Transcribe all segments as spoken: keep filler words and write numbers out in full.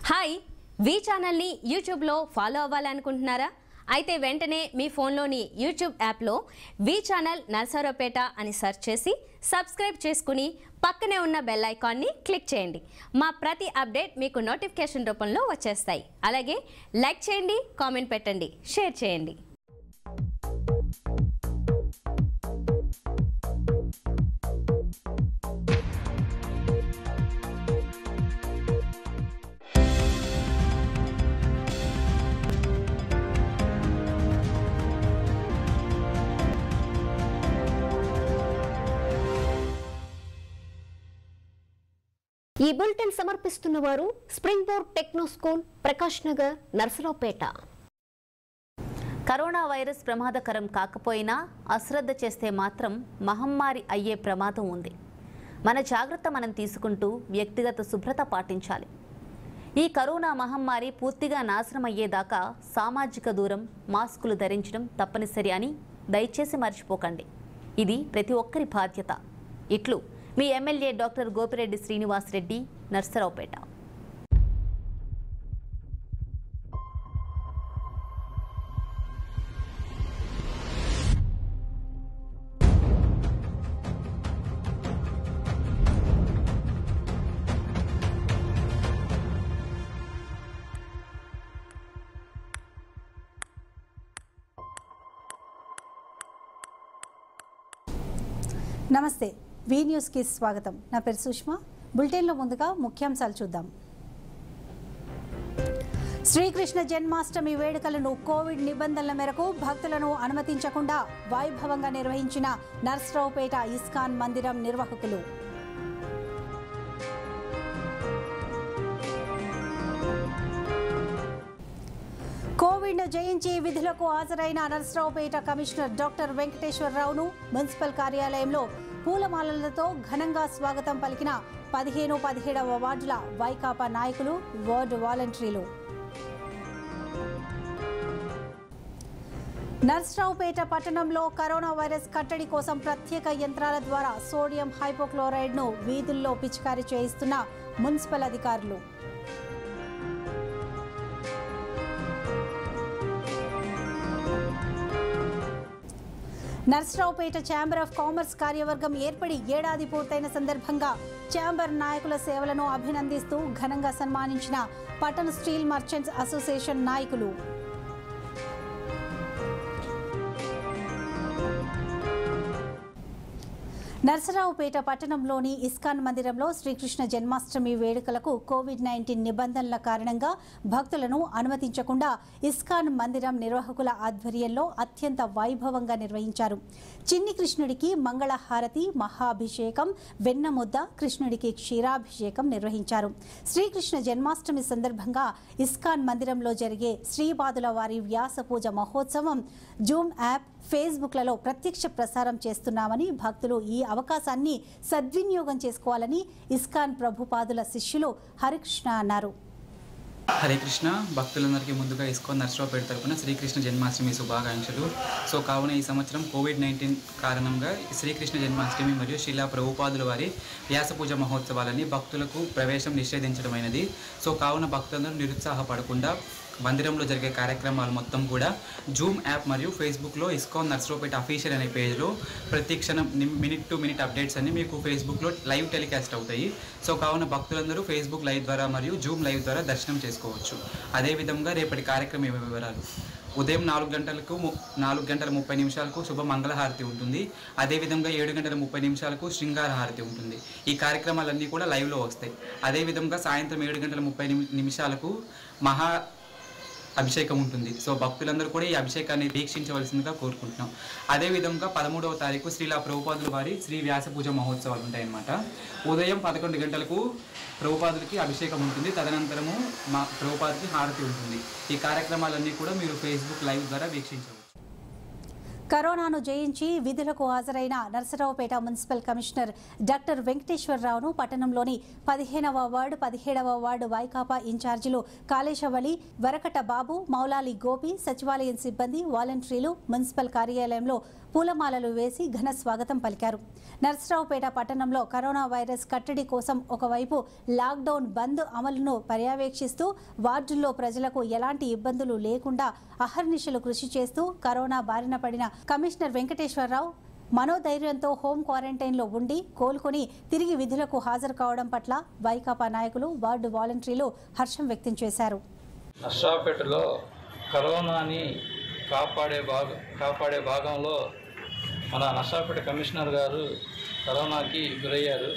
Hi వి ఛానల్ని యూట్యూబ్లో follow అవ్వాలనుకుంటున్నారా? అయితే వెంటనే మీ ఫోన్లోని యూట్యూబ్ యాప్లో వి ఛానల్ నర్సరావుపేట అని సెర్చ్ చేసి సబ్స్క్రైబ్ చేసుకుని పక్కనే ఉన్న బెల్ ఐకాన్ని క్లిక్ చేయండి. మా ప్రతి అప్డేట్ మీకు నోటిఫికేషన్ రూపంలో వచ్చేస్తాయి. అలాగే లైక్ చేయండి, కామెంట్ పెట్టండి, షేర్ చేయండి. ఈ బులెటిన్ సమర్పిస్తున్న వారు spring board techno school, Prakash Nagar, Narasaraopet. Corona virus ప్రమాదకరం కాకపోయినా అశ్రద్ధ చేస్తే మాత్రం మహమ్మారి అయ్యే ప్రమాదం ఉంది. మన జాగ్రత్త మనం తీసుకుంటూ వ్యక్తిగత శుభ్రత పాటించాలి. ఈ కరోనా మహమ్మారి పూర్తిగా నాశనం అయ్యేదాకా సామాజిక దూరం, మాస్కులు ధరించడం తప్పనిసరి అని దయచేసి మర్చిపోకండి. ఇది ప్రతి ఒక్కరి బాధ్యత. ఇట్లు మీ ఎమ్మెల్యే డాక్టర్ గోపిరెడ్డి శ్రీనివాస్ రెడ్డి, నర్సరావుపేట. నమస్తే, వి న్యూస్కి స్వాగతం. నా పేరు సుష్మా. బులెటిన్లో ముందుగా ముఖ్యాంశాలు చూద్దాం. శ్రీకృష్ణ జన్మాష్టమి వేడుకలను కోవిడ్ నిబంధనల మేరకు భక్తులను అనుమతించకుండా వైభవంగా నిర్వహించిన నర్సరావుపేట ఇస్కాన్ మందిరం నిర్వాహకులు. కోవిడ్ను జయించి విధులకు హాజరైన నర్సరావుపేట కమిషనర్ డాక్టర్ వెంకటేశ్వరరావును మున్సిపల్ కార్యాలయంలో పూలమాలలతో ఘనంగా స్వాగతం పలికిన పదిహేను పదిహేడవ వార్డుల వైకాపా నాయకులు, వార్డు వాలంటీర్లు. నర్సరావుపేట పట్టణంలో కరోనా వైరస్ కట్టడి కోసం ప్రత్యేక యంత్రాల ద్వారా సోడియం హైపోక్లోరైడ్ను వీధుల్లో పిచికారీ చేయిస్తున్న మున్సిపల్ అధికారులు. నర్సరావుపేట ఛాంబర్ ఆఫ్ కామర్స్ కార్యవర్గం ఏర్పడి ఏడాది పూర్తయిన సందర్భంగా ఛాంబర్ నాయకుల సేవలను అభినందిస్తూ ఘనంగా సన్మానించిన పట్టణ స్టీల్ మర్చెంట్స్ అసోసియేషన్ నాయకులు. నర్సరావుపేట పట్టణంలోని ఇస్కాన్ మందిరంలో శ్రీకృష్ణ జన్మాష్టమి వేడుకలకు కోవిడ్ నైన్టీన్ నిబంధనల కారణంగా భక్తులను అనుమతించకుండా ఇస్కాన్ మందిరం నిర్వాహకుల ఆధ్వర్యంలో అత్యంత వైభవంగా నిర్వహించారు. చిన్ని కృష్ణుడికి మంగళహారతి, మహాభిషేకం, వెన్నముద్ద, కృష్ణుడికి క్షీరాభిషేకం నిర్వహించారు. శ్రీకృష్ణ జన్మాష్టమి సందర్భంగా ఇస్కాన్ మందిరంలో జరిగే శ్రీపాదుల వారి వ్యాస పూజ మహోత్సవం జూమ్ యాప్, ఫేస్బుక్లలో ప్రత్యక్ష ప్రసారం చేస్తున్నామని, భక్తులు ఈ అవకాశాన్ని సద్వినియోగం చేసుకోవాలని ఇస్కాన్ ప్రభుపాదుల శిష్యులు హరికృష్ణ అన్నారు. హరే కృష్ణ. భక్తులందరికీ ముందుగా ఇస్కాన్ నర్సరావుపేట తరపున శ్రీకృష్ణ జన్మాష్టమి శుభాకాంక్షలు. సో కావున ఈ సంవత్సరం కోవిడ్ నైన్టీన్ కారణంగా శ్రీకృష్ణ జన్మాష్టమి మరియు శిలా ప్రభుపాదుల వారి వ్యాసపూజ మహోత్సవాలని భక్తులకు ప్రవేశం నిషేధించడమైనది. సో కావున భక్తులందరూ నిరుత్సాహపడకుండా మందిరంలో జరిగే కార్యక్రమాలు మొత్తం కూడా జూమ్ యాప్ మరియు ఫేస్బుక్లో ఇస్కాన్ నర్సరావుపేట అఫీషియల్ అనే పేజ్లో ప్రతి క్షణం మినిట్ టు మినిట్ అప్డేట్స్ అన్ని మీకు ఫేస్బుక్లో లైవ్ టెలికాస్ట్ అవుతాయి. సో కావున భక్తులందరూ ఫేస్బుక్ లైవ్ ద్వారా మరియు జూమ్ లైవ్ ద్వారా దర్శనం చేసుకోవచ్చు. అదేవిధంగా రేపటి కార్యక్రమం వివరాలు: ఉదయం నాలుగు గంటలకు నాలుగు గంటల ముప్పై నిమిషాలకు శుభ మంగళహారతి ఉంటుంది. అదేవిధంగా ఏడు గంటల ముప్పై నిమిషాలకు శృంగార హారతి ఉంటుంది. ఈ కార్యక్రమాలన్నీ కూడా లైవ్లో వస్తాయి. అదేవిధంగా సాయంత్రం ఏడు గంటల ముప్పై నిమిషాలకు మహా అభిషేకం ఉంటుంది. సో భక్తులందరూ కూడా ఈ అభిషేకాన్ని వీక్షించవలసిందిగా కోరుకుంటున్నాం. అదేవిధంగా పదమూడవ తారీఖు శ్రీలా ప్రభుపాదుల వారి శ్రీ వ్యాస పూజ మహోత్సవాలు ఉంటాయన్నమాట. ఉదయం పదకొండు గంటలకు ప్రభుపాదులకి అభిషేకం ఉంటుంది. తదనంతరము మా ప్రభుపాదులకి హారతి ఉంటుంది. ఈ కార్యక్రమాలన్నీ కూడా మీరు ఫేస్బుక్ లైవ్ ద్వారా వీక్షించవచ్చు. కరోనాను జయించి విధులకు హాజరైన నర్సరావుపేట మున్సిపల్ కమిషనర్ డాక్టర్ వెంకటేశ్వరరావును పట్టణంలోని పదిహేనవ వార్డు పదిహేడవ వార్డు వైకాపా ఇన్ఛార్జీలు కాళేశవళి, వరకట బాబు, మౌలాలి గోపి, సచివాలయం సిబ్బంది, వాలంటీర్లు మున్సిపల్ కార్యాలయంలో పూలమాలలు వేసి ఘన స్వాగతం పలికారు. నర్సరావుపేట పట్టణంలో కరోనా వైరస్ కట్టడి కోసం ఒకవైపు లాక్డౌన్ బంద్ అమలును పర్యవేక్షిస్తూ వార్డుల్లో ప్రజలకు ఎలాంటి ఇబ్బందులు లేకుండా అహర్నిశలు కృషి చేస్తూ కరోనా బారిన పడిన కమిషనర్ వెంకటేశ్వరరావు మనోధైర్యంతో హోం క్వారంటైన్లో ఉండి కోలుకొని తిరిగి విధులకు హాజరు కావడం పట్ల వైకాపా నాయకులు, వార్డు వాలంటీర్లు హర్షం వ్యక్తం చేశారు. నర్సరావుపేటలో కరోనాని కాపాడే భాగ కాపాడే భాగంలో మన నర్సరావుపేట కమిషనర్ గారు కరోనాకి గురయ్యారు.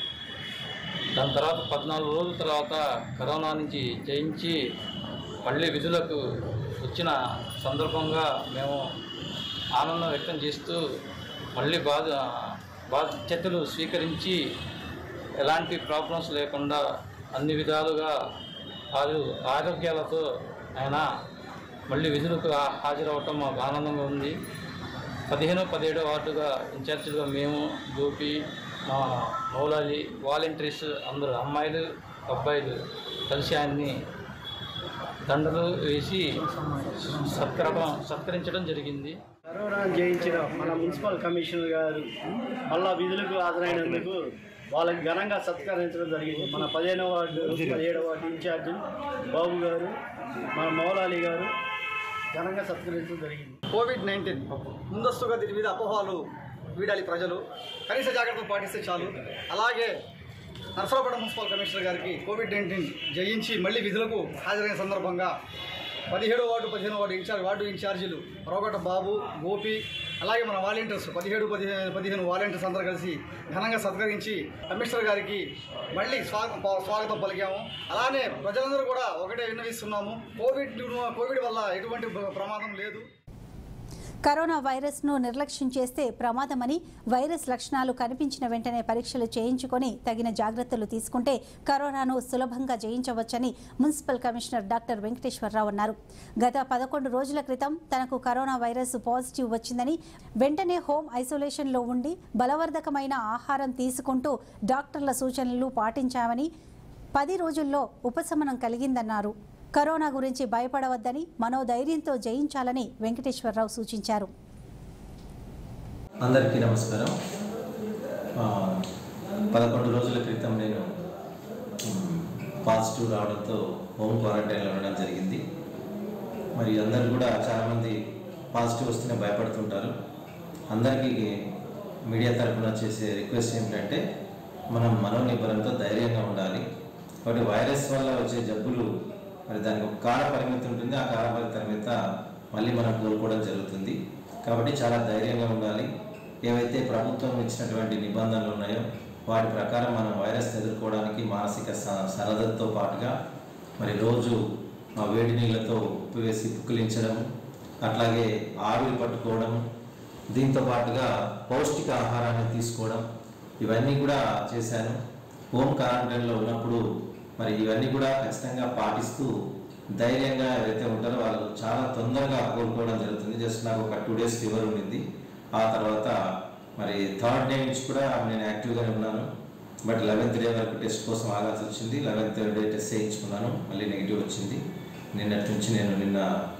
దాని తర్వాత పద్నాలుగు రోజుల తర్వాత కరోనా నుంచి జయించి మళ్ళీ విధులకు వచ్చిన సందర్భంగా మేము ఆనందం వ్యక్తం చేస్తూ మళ్ళీ బాధ బాధ్యతలు స్వీకరించి ఎలాంటి ప్రాబ్లమ్స్ లేకుండా అన్ని విధాలుగా ఆరు ఆరోగ్యాలతో ఆయన మళ్ళీ విధులకు హాజరవటం మాకు ఆనందంగా ఉంది. పదిహేను పదిహేడో వార్డుగా ఇన్ఛార్జీలుగా మేము, గోపి, మా మౌలాలి, వాలంటీర్స్ అందరూ అమ్మాయిలు అబ్బాయిలు కలిసి ఆయన్ని దండలు వేసి సత్కరడం సత్కరించడం జరిగింది. కరోనా జయించిన మన మున్సిపల్ కమిషనర్ గారు మళ్ళా విధులకు హాజరైనందుకు వాళ్ళకి ఘనంగా సత్కరించడం జరిగింది. మన పదిహేనవ వార్డు పదిహేడవ వార్డు ఇన్ఛార్జి బాబు గారు, మన మౌలాలి గారు ఘనంగా సత్కరించడం జరిగింది. కోవిడ్ నైన్టీన్ ముందస్తుగా దీని మీద అపోహలు వీడాలి ప్రజలు, కనీస జాగ్రత్తలు పాటిస్తే చాలు. అలాగే నర్సరావుపేట మున్సిపల్ కమిషనర్ గారికి కోవిడ్ నైన్టీన్ జయించి మళ్ళీ విధులకు హాజరైన సందర్భంగా పదిహేడో వార్డు పదిహేను వార్డు ఇన్ఛార్జ్ వార్డు ఇన్ఛార్జీలు రొగట బాబు, గోపి, అలాగే మన వాలంటీర్స్ పదిహేడు పదిహేను పదిహేను వాలంటీర్స్ అందరూ కలిసి ఘనంగా సత్కరించి కమిషనర్ గారికి మళ్ళీ స్వాగతం స్వాగతం పలికాము. అలానే ప్రజలందరూ కూడా ఒకటే విన్నవిస్తున్నాము, కోవిడ్ కోవిడ్ వల్ల ఎటువంటి ప్రమాదం లేదు. కరోనా వైరస్ను నిర్లక్ష్యం చేస్తే ప్రమాదమని, వైరస్ లక్షణాలు కనిపించిన వెంటనే పరీక్షలు చేయించుకొని తగిన జాగ్రత్తలు తీసుకుంటే కరోనాను సులభంగా జయించవచ్చని మున్సిపల్ కమిషనర్ డాక్టర్ వెంకటేశ్వరరావు అన్నారు. గత పదకొండు రోజుల క్రితం తనకు కరోనా వైరస్ పాజిటివ్ వచ్చిందని వెంటనే హోమ్ ఐసోలేషన్లో ఉండి బలవర్ధకమైన ఆహారం తీసుకుంటూ డాక్టర్ల సూచనలు పాటించామని, పది రోజుల్లో ఉపశమనం కలిగిందన్నారు. కరోనా గురించి భయపడవద్దని, మనోధైర్యంతో జయించాలని వెంకటేశ్వరరావు సూచించారు. అందరికీ నమస్కారం. పదకొండు రోజుల క్రితం నేను పాజిటివ్ రావడంతో హోమ్ క్వారంటైన్లో ఉండడం జరిగింది. మరి అందరు కూడా చాలామంది పాజిటివ్ వస్తేనే భయపడుతుంటారు. అందరికీ మీడియా తరఫున చేసే రిక్వెస్ట్ ఏంటంటే మనం మనోనిబ్బరంతో ధైర్యంగా ఉండాలి. కాబట్టి వైరస్ వల్ల వచ్చే జబ్బులు మరి దానికి ఒక కాల పరిమితి ఉంటుంది. ఆ కాల పరిమిత మళ్ళీ మనం కోలుకోవడం జరుగుతుంది. కాబట్టి చాలా ధైర్యంగా ఉండాలి. ఏవైతే ప్రభుత్వం ఇచ్చినటువంటి నిబంధనలు ఉన్నాయో వాటి ప్రకారం మనం వైరస్ ఎదుర్కోవడానికి మానసిక సన్నద్ధతతో పాటుగా మరి రోజు వేడి నీళ్ళతో ఉప్పు వేసి పుక్కిలించడం, అట్లాగే ఆవిరి పట్టుకోవడం, దీంతో పాటుగా పౌష్టిక ఆహారాన్ని తీసుకోవడం, ఇవన్నీ కూడా చేశాను. హోమ్ క్వారంటైన్లో ఉన్నప్పుడు మరి ఇవన్నీ కూడా ఖచ్చితంగా పాటిస్తూ ధైర్యంగా ఎవరైతే ఉంటారో వాళ్ళు చాలా తొందరగా కోలుకోవడం జరుగుతుంది. జస్ట్ నాకు ఒక టూ డేస్ ఫీవర్ ఉండింది. ఆ తర్వాత మరి థర్డ్ డే నుంచి కూడా నేను యాక్టివ్గానే ఉన్నాను. బట్ లెవెన్త్ డే వరకు టెస్ట్ కోసం ఆగాల్సి వచ్చింది. లెవెన్త్ డే టెస్ట్ చేయించుకున్నాను, మళ్ళీ నెగిటివ్ వచ్చింది. నిన్నటి నుంచి నేను నిన్న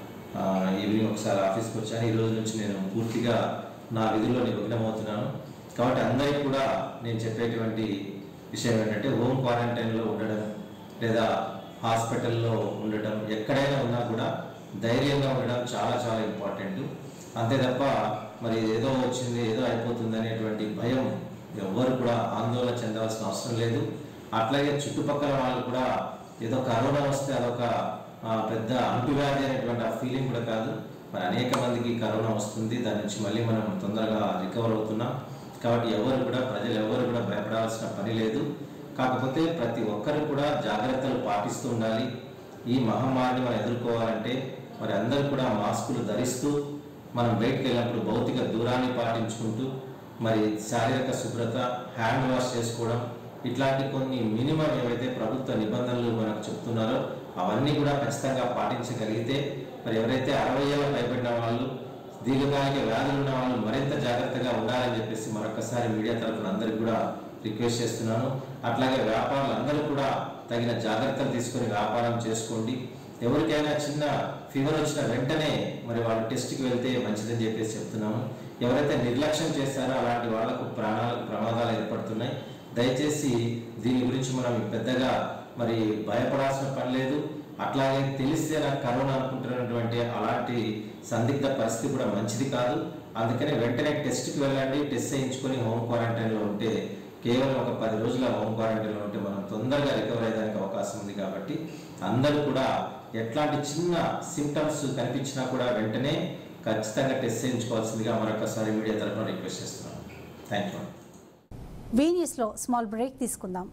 ఈవినింగ్ ఒకసారి ఆఫీస్కి వచ్చాను. ఈ రోజు నుంచి నేను పూర్తిగా నా విధుల్లో నిమగ్నమవుతున్నాను. కాబట్టి అందరికీ కూడా నేను చెప్పేటువంటి విషయం ఏంటంటే హోమ్ క్వారంటైన్లో ఉండడం లేదా హాస్పిటల్లో ఉండటం, ఎక్కడైనా ఉన్నా కూడా ధైర్యంగా ఉండడం చాలా చాలా ఇంపార్టెంట్. అంతే తప్ప మరి ఏదో వచ్చింది ఏదో అయిపోతుంది అనేటువంటి భయం ఎవ్వరు కూడా ఆందోళన చెందాల్సిన అవసరం లేదు. అట్లాగే చుట్టుపక్కల వాళ్ళు కూడా ఏదో కరోనా వస్తే అదొక పెద్ద అంటువ్యాధి అనేటువంటి ఆ ఫీలింగ్ కూడా కాదు. మరి అనేక మందికి కరోనా వస్తుంది, దాని నుంచి మళ్ళీ మనం తొందరగా రికవర్ అవుతున్నాం. కాబట్టి ఎవరు కూడా ప్రజలు ఎవరు కూడా భయపడాల్సిన పని లేదు. కాకపోతే ప్రతి ఒక్కరు కూడా జాగ్రత్తలు పాటిస్తూ ఉండాలి. ఈ మహమ్మారిని మనం ఎదుర్కోవాలంటే మరి అందరూ కూడా మాస్కులు ధరిస్తూ మనం బయటకు వెళ్ళినప్పుడు భౌతిక దూరాన్ని పాటించుకుంటూ మరి శారీరక శుభ్రత, హ్యాండ్ వాష్ చేసుకోవడం, ఇట్లాంటి కొన్ని మినిమం ఏవైతే ప్రభుత్వ నిబంధనలు మనకు చెప్తున్నారో అవన్నీ కూడా ఖచ్చితంగా పాటించగలిగితే మరి ఎవరైతే అరవై ఏళ్ళ పైబడిన వాళ్ళు దీర్ఘకాలిక వ్యాధులు ఉన్న వాళ్ళు మరింత జాగ్రత్తగా ఉండాలని చెప్పేసి మరొకసారి మీడియా తరఫున అందరికీ కూడా రిక్వెస్ట్ చేస్తున్నాను. అట్లాగే వ్యాపారులు అందరూ కూడా తగిన జాగ్రత్తలు తీసుకొని వ్యాపారం చేసుకోండి. ఎవరికైనా చిన్న ఫీవర్ వచ్చిన వెంటనే మరి వాళ్ళు టెస్ట్కి వెళ్తే మంచిదని చెప్పేసి చెప్తున్నాము. ఎవరైతే నిర్లక్ష్యం చేస్తారో అలాంటి వాళ్లకు ప్రాణాలకు ప్రమాదాలు ఏర్పడుతున్నాయి. దయచేసి దీని గురించి మనం పెద్దగా మరి భయపడాల్సిన పని లేదు. అట్లాగే తెలిస్తే నాకు కరోనా అనుకుంటున్నటువంటి అలాంటి సందిగ్ధ పరిస్థితి కూడా మంచిది కాదు. అందుకనే వెంటనే టెస్ట్కి వెళ్ళండి. టెస్ట్ చేయించుకొని హోమ్ క్వారంటైన్లో ఉంటే కేవలం ఒక పది రోజుల హోమ్ క్వారంటైన్లో ఉంటే మనం తొందరగా రికవర్ అయ్యేదానికి అవకాశం ఉంది. కాబట్టి అందరూ కూడా ఎట్లాంటి చిన్న సిమ్టమ్స్ కనిపించినా కూడా వెంటనే ఖచ్చితంగా టెస్ట్ చేయించుకోవాల్సిందిగా మరొకసారి మీడియా తరఫున రిక్వెస్ట్ చేస్తున్నాను. Thank you. వీ న్యూస్లో స్మాల్ బ్రేక్ తీసుకుందాం.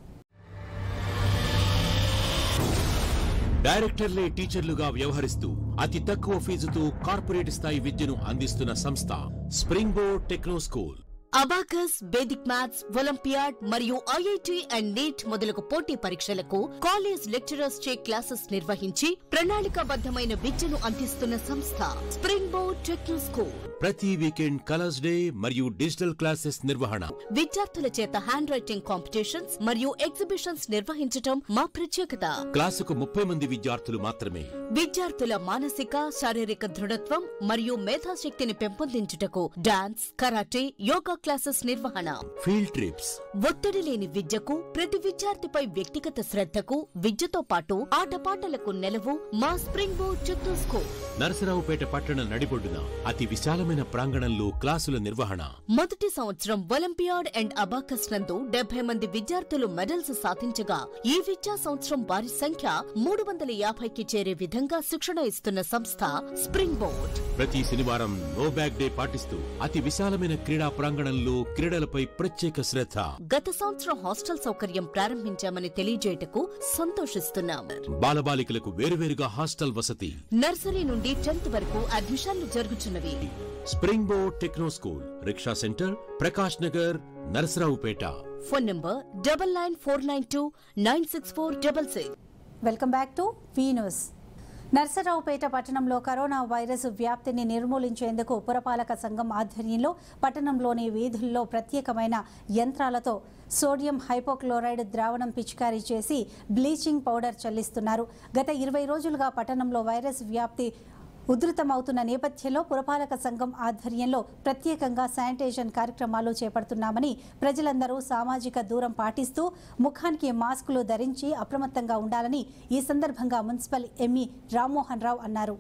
డైరెక్టర్లే టీచర్లుగా వ్యవహరిస్తూ అతి తక్కువ ఫీజుతో కార్పొరేట్ స్థాయి విద్యను అందిస్తున్న సంస్థ spring board techno school. Abacus, vedic maths, olympiad మరియు ఐఐటి అండ్ నీట్ మొదలగు పోటీ పరీక్షలకు కాలేజ్ లెక్చరర్స్ చే క్లాసెస్ నిర్వహించి ప్రణాళికాబద్ధమైన విద్యను అందిస్తున్న సంస్థ స్ప్రింగ్ బోర్డ్ టెక్నో స్కూల్. ప్రతి వీకెండ్ కలర్స్ డే మరియు డిజిటల్ క్లాసెస్ నిర్వహణ. విద్యార్థుల చేత హ్యాండ్ రైటింగ్ కాంపిటీషన్స్ మరియు ఎగ్జిబిషన్స్ నిర్వహించటం మా ప్రత్యేకత. క్లాసుకు ముప్పై మంది విద్యార్థులు మాత్రమే. విద్యార్థుల మానసిక, శారీరక దృఢత్వం మరియు మేధాశక్తిని పెంపొందించుటకు డాన్స్, కరాటే, యోగా క్లాసెస్ నిర్వహణ. Field trips. ఒత్తిడి లేని విద్యకు, ప్రతి విద్యార్థిపై వ్యక్తిగత శ్రద్ధకు, విద్యతో పాటు ఆటపాటలకు నెలవు మా spring board techno school. Narasaraopet పట్టణ నడిబొడ్డున అతి విశాలమైన ప్రాంగణంలో క్లాసుల నిర్వహణ. మొదటి సంవత్సరం ఒలింపియాడ్ అండ్ అబాకస్ నందు డెబ్బై మంది విద్యార్థులు మెడల్స్ సాధించగా ఈ విద్యా సంవత్సరం వారి సంఖ్య మూడు వందల యాభైకి చేరే విధంగా శిక్షణ ఇస్తున్న సంస్థ స్ప్రింగ్ బోర్డ్. ప్రతి శనివారం నో బ్యాగ్ డే పాటిస్తూ అతి విశాలమైన క్రీడా ప్రాంగణంలో క్రీడలపై ప్రత్యేక శ్రద్ధ. గత సంవత్సరం హాస్టల్ సౌకర్యం ప్రారంభించామని తెలియజేయటకు సంతోషిస్తున్నాం. బాలబాలికలకు వేరువేరుగా హాస్టల్ వసతి. నర్సరీ నుండి టెన్త్ వరకు అడ్మిషన్లు జరుగుతున్నవి. Spring board techno school, rickshaw centre, Prakash Nagar, Narasaraopet. Phone number double nine four nine two nine six four double six. Welcome back to V news. Narasaraopet పట్టణంలో కరోనా వైరస్ వ్యాప్తిని నిర్మూలించేందుకు పురపాలక సంఘం ఆధ్వర్యంలో పట్టణంలోని వీధుల్లో ప్రత్యేకమైన యంత్రాలతో సోడియం హైపోక్లోరైడ్ ద్రావణం పిచికారీ చేసి బ్లీచింగ్ పౌడర్ చల్లిస్తున్నారు. గత ఇరవై రోజులుగా పట్టణంలో వైరస్ వ్యాప్తి ఉధృతమవుతున్న నేపథ్యంలో పురపాలక సంఘం ఆధ్వర్యంలో ప్రత్యేకంగా శానిటేషన్ కార్యక్రమాలు చేపడుతున్నామని, ప్రజలందరూ సామాజిక దూరం పాటిస్తూ ముఖానికి మాస్కులు ధరించి అప్రమత్తంగా ఉండాలని ఈ సందర్భంగా మున్సిపల్ ఎంఈ రామ్మోహన్ రావు అన్నారు.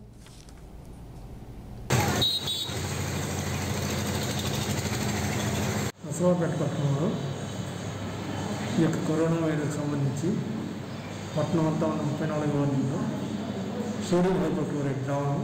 నర్సరావుపేట పట్టణంలో ఈ యొక్క కరోనా వైరస్ సంబంధించి పట్టణం అంతా ఉన్న ముప్పై నాలుగు వార్డుల్లో సోడియం హైపోక్లోరైడ్ ద్రావణం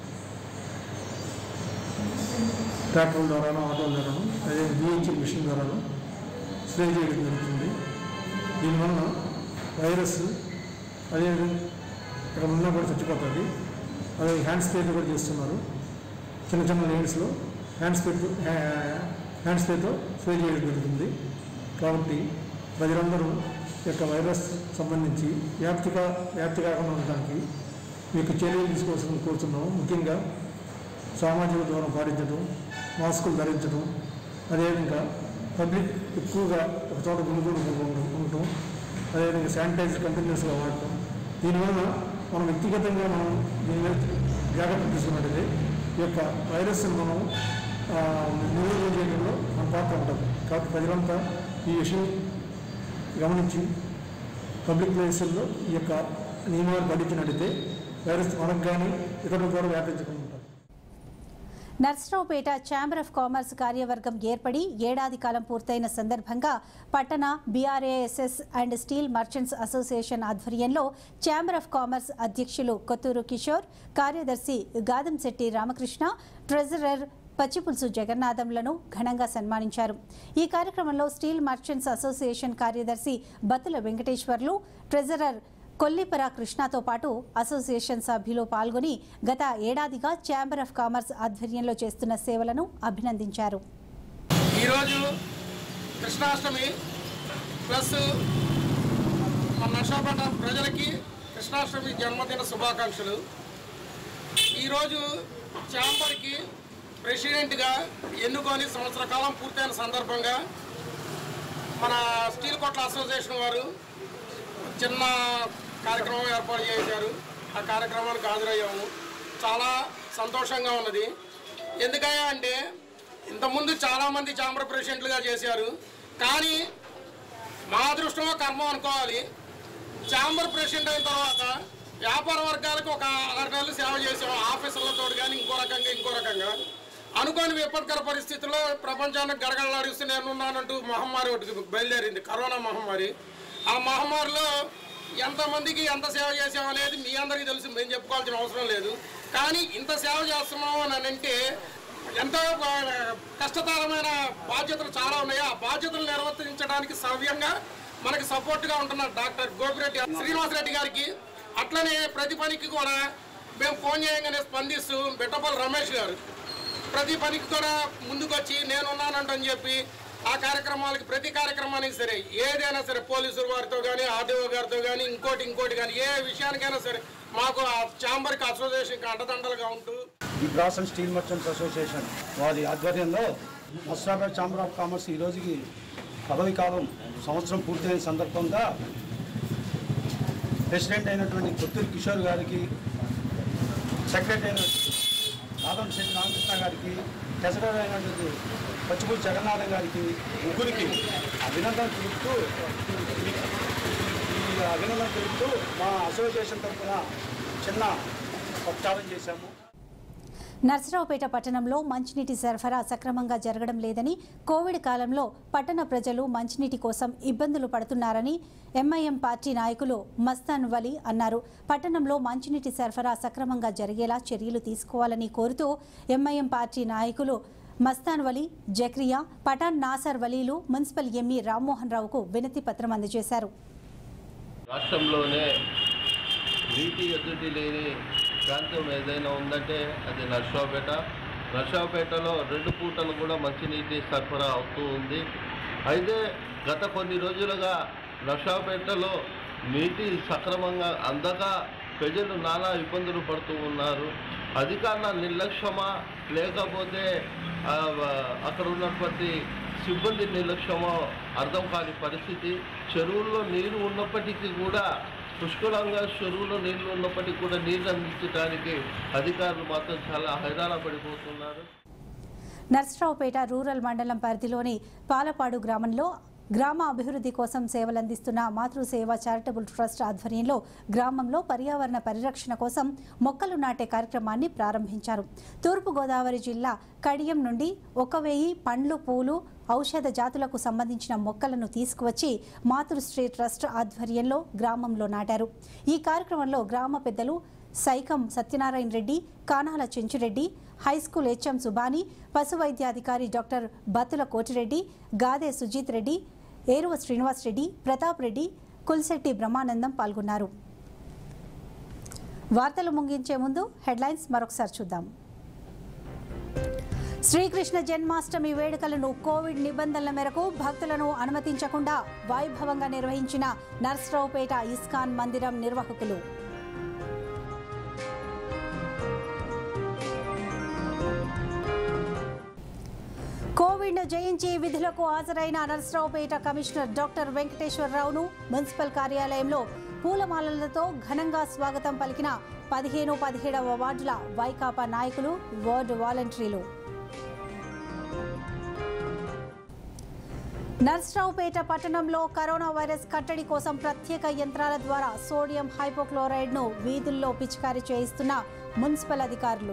ట్రాక్టర్ల ద్వారాను, ఆటోల ద్వారాను, అదే బిహెచ్ఎల్ మిషన్ ద్వారాను స్ప్రే చేయడం జరుగుతుంది. దీనివల్ల వైరస్ అదే ఇక్కడ ఉన్నా కూడా చచ్చిపోతుంది. అదే హ్యాండ్ స్ప్రేతో కూడా చేస్తున్నారు. చిన్న చిన్న లేడీస్లో హ్యాండ్ స్ప్రే హ్యాండ్ స్ప్రేతో స్ప్రే చేయడం జరుగుతుంది. కాబట్టి ప్రజలందరూ ఈ యొక్క వైరస్ సంబంధించి వ్యాప్తిగా వ్యాప్తి కాకుండా ఉండడానికి మీకు చర్యలు తీసుకోవాల్సింది కోరుతున్నాము. ముఖ్యంగా సామాజిక దూరం పాటించడం, మాస్కులు ధరించడం, అదేవిధంగా పబ్లిక్ ఎక్కువగా ఒక చోట గుమిగూడు ఉండటం, అదేవిధంగా శానిటైజర్ కంటిన్యూస్గా వాడటం. దీనివల్ల మనం వ్యక్తిగతంగా మనం దీని మీద జాగ్రత్త తీసుకున్నట్టయితే ఈ యొక్క వైరస్ని మనం నిర్వహణ చేయడంలో మన పాత్ర ఉంటుంది. కాబట్టి ప్రజలంతా ఈ విషయం గమనించి పబ్లిక్ ప్లేసుల్లో ఈ యొక్క నియమాలు పాటించినట్టయితే వైరస్ మనకు కానీ ఇతరులకు కూడా వ్యాపించకుండా ఉంటారు. నర్సరావుపేట ఛాంబర్ ఆఫ్ కామర్స్ కార్యవర్గం ఏర్పడి ఏడాది కాలం పూర్తయిన సందర్భంగా పట్టణ brass and steel merchants association ఆధ్వర్యంలో ఛాంబర్ ఆఫ్ కామర్స్ అధ్యక్షులు కొత్తూరు కిషోర్, కార్యదర్శి గాదంశెట్టి రామకృష్ణ, ట్రెజరర్ పచ్చిపులుసు జగన్నాథంలను ఘనంగా సన్మానించారు. ఈ కార్యక్రమంలో స్టీల్ మర్చెంట్స్ అసోసియేషన్ కార్యదర్శి బత్తుల వెంకటేశ్వర్లు, ట్రెజరర్ కొల్లిపర కృష్ణతో పాటు అసోసియేషన్ సభ్యులు పాల్గొని గత ఏడాదిగా ఛాంబర్ ఆఫ్ కామర్స్ ఆధ్వర్యంలో చేస్తున్న సేవలను అభినందించారు. ఈరోజు కృష్ణాష్టమి ప్లస్ మన నర్సరావుపేట ప్రజలకి కృష్ణాష్టమి జన్మదిన శుభాకాంక్షలు. ఈరోజు ఛాంబర్కి ప్రెసిడెంట్గా ఎన్నుకొని సంవత్సర కాలం పూర్తయిన సందర్భంగా మన స్టీల్ కొట్ల అసోసియేషన్ వారు చిన్న కార్యక్రమం ఏర్పాటు చేశారు. ఆ కార్యక్రమానికి హాజరయ్యాము. చాలా సంతోషంగా ఉన్నది. ఎందుకయ్యా అంటే ఇంతకుముందు చాలామంది ఛాంబర్ ప్రెసిడెంట్లుగా చేశారు. కానీ మా అదృష్టమో కర్మ అనుకోవాలి. ఛాంబర్ ప్రెసిడెంట్ అయిన తర్వాత వ్యాపార వర్గాలకు ఒక ఆరు నెలలు సేవ చేసాం. ఆఫీసర్లతో కానీ ఇంకో రకంగా ఇంకో రకంగా అనుకోని విపత్కర పరిస్థితుల్లో ప్రపంచానికి గడగడలాడిస్తూ నేనున్నానంటూ మహమ్మారి ఒకటి బయలుదేరింది, కరోనా మహమ్మారి. ఆ మహమ్మారిలో ఎంతమందికి ఎంత సేవ చేసామనేది మీ అందరికీ తెలుసు, మేము చెప్పుకోవాల్సిన అవసరం లేదు. కానీ ఇంత సేవ చేస్తున్నాము అని అంటే ఎంతో కష్టతరమైన బాధ్యతలు చాలా ఉన్నాయి. ఆ బాధ్యతలు నిర్వర్తించడానికి సవ్యంగా మనకి సపోర్ట్గా ఉంటున్న డాక్టర్ గోపిరెడ్డి శ్రీనివాసరెడ్డి గారికి, అట్లనే ప్రతి పనికి కూడా మేము ఫోన్ చేయగానే స్పందిస్తూ బెట్టపల్లి రమేష్ గారు ప్రతి పనికి కూడా ముందుకొచ్చి నేనున్నానంటని చెప్పి ఆ కార్యక్రమాలకి ప్రతి కార్యక్రమానికి సరే ఏదైనా సరే పోలీసుల వారితో కానీ ఆర్డీఓ గారితో కానీ ఇంకోటి ఇంకోటి కానీ ఏ విషయానికైనా సరే మాకు ఆ ఛాంబర్కి అసోసియేషన్కి అండదండలుగా ఉంటూ ఈ brass and steel merchants association వారి ఆధ్వర్యంలో నర్సరావుపేట ఛాంబర్ ఆఫ్ కామర్స్ ఈ రోజుకి పదవి కాలం సంవత్సరం పూర్తయిన సందర్భంగా ప్రెసిడెంట్ అయినటువంటి కొత్తూరు కిషోర్ గారికి, సెక్రటరీ అయిన రాధం శెట్టి రామకృష్ణ గారికి, ట్రెజరర్ అయినటువంటి పచ్చిపూడి జగన్నాథం గారికి ముగ్గురికి అభినందన తెలుపుతూ ఈ అభినందన తెలుపుతూ మా అసోసియేషన్ తరఫున చిన్న ప్రచారం చేశాము. నర్సరావుపేట పట్టణంలో మంచినీటి సరఫరా సక్రమంగా జరగడం లేదని, కోవిడ్ కాలంలో పట్టణ ప్రజలు మంచినీటి కోసం ఇబ్బందులు పడుతున్నారని ఎంఐఎం పార్టీ నాయకులు మస్తాన్ వలీ అన్నారు. పట్టణంలో మంచినీటి సరఫరా సక్రమంగా జరిగేలా చర్యలు తీసుకోవాలని కోరుతూ ఎంఐఎం పార్టీ నాయకులు మస్తాన్ వలీ, జక్రియా, పఠాన్ నాసర్ వలీలు మున్సిపల్ ఎంఈ రామ్మోహన్ రావుకు వినతి పత్రం అందజేశారు. రాష్ట్రంలోనే నీటి ఎదుటి లేని ప్రాంతం ఏదైనా ఉందంటే అది నర్సరావుపేట. నర్సరావుపేటలో రెండు పూటలు కూడా మంచినీటి సరఫరా అవుతూ ఉంది. అయితే గత కొన్ని రోజులుగా నర్సరావుపేటలో నీటి సక్రమంగా అందక ప్రజలు నానా ఇబ్బందులు పడుతూ ఉన్నారు. అధికారుల నిర్లక్ష్యమా లేకపోతే అక్కడ ఉన్నటువంటి సిబ్బంది నిర్లక్ష్యమో అర్థం కాని పరిస్థితి. చెరువుల్లో నీరు ఉన్నప్పటికీ కూడా పుష్కలంగా చెరువులో నీళ్లు ఉన్నప్పటికీ కూడా నీళ్లు అందించడానికి అధికారులు మాత్రం చాలా హైరాణ పడిపోతున్నారు. నర్సరావుపేట రూరల్ మండలం పరిధిలోని పాలపాడు గ్రామంలో గ్రామ అభివృద్ధి కోసం సేవలందిస్తున్న మాతృసేవ చారిటబుల్ ట్రస్ట్ ఆధ్వర్యంలో గ్రామంలో పర్యావరణ పరిరక్షణ కోసం మొక్కలు నాటే కార్యక్రమాన్ని ప్రారంభించారు. తూర్పుగోదావరి జిల్లా కడియం నుండి ఒక వెయ్యి పండ్లు, పూలు, ఔషధ జాతులకు సంబంధించిన మొక్కలను తీసుకువచ్చి మాతృశ్రీ ట్రస్ట్ ఆధ్వర్యంలో గ్రామంలో నాటారు. ఈ కార్యక్రమంలో గ్రామ పెద్దలు సైకం సత్యనారాయణ రెడ్డి, కానాల చెంచురెడ్డి, హైస్కూల్ హెచ్ఎం సుబాని, పశు వైద్యాధికారి డాక్టర్ బత్తుల కోటిరెడ్డి, గాదే సుజిత్ రెడ్డి, ఏరువ శ్రీనివాస్ రెడ్డి, ప్రతాప్ రెడ్డి, కుల్శెట్టి బ్రహ్మానందం పాల్గొన్నారు. వార్తలు ముగించే ముందు హెడ్లైన్స్ మరొకసారి చూద్దాం. శ్రీకృష్ణ జన్మాష్టమి వేడుకలను కోవిడ్ నిబంధనల మేరకు భక్తులను అనుమతించకుండా వైభవంగా నిర్వహించిన నర్సరావుపేట ఇస్కాన్ మందిరం నిర్వాహకులు. కోవిడ్ను జయించి విధులకు హాజరైన నర్సరావుపేట కమిషనర్ డాక్టర్ వెంకటేశ్వరరావును మున్సిపల్ కార్యాలయంలో పూలమాలలతో ఘనంగా స్వాగతం పలికిన పదిహేను పదిహేడవ వార్డుల వైకాపా నాయకులు, వార్డు వాలంటీర్లు. నర్సరావుపేట పట్టణంలో కరోనా వైరస్ కట్టడి కోసం ప్రత్యేక యంత్రాల ద్వారా సోడియం హైపోక్లోరైడ్ను వీధుల్లో పిచికారీ చేయిస్తున్న మున్సిపల్ అధికారులు.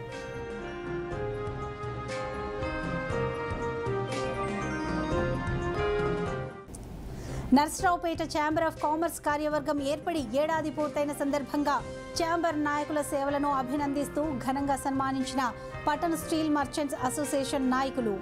నర్సరావుపేట ఛాంబర్ ఆఫ్ కామర్స్ కార్యవర్గం ఏర్పడి ఏడాది పూర్తయిన సందర్భంగా ఛాంబర్ నాయకుల సేవలను అభినందిస్తూ ఘనంగా సన్మానించిన పట్టణ స్టీల్ మర్చెంట్స్ అసోసియేషన్ నాయకులు.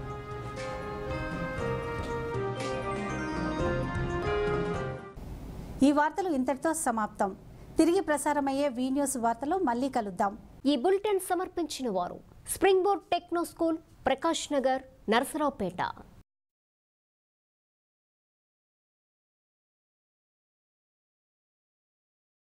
ఈ వార్తలు ఇంతటితో సమాప్తం. తిరిగి ప్రసారమయ్యే వి న్యూస్ వార్తలో మళ్ళీ కలుద్దాం. ఈ బులెటిన్ సమర్పించిన వారు spring board techno school, Prakash Nagar, Narasaraopet.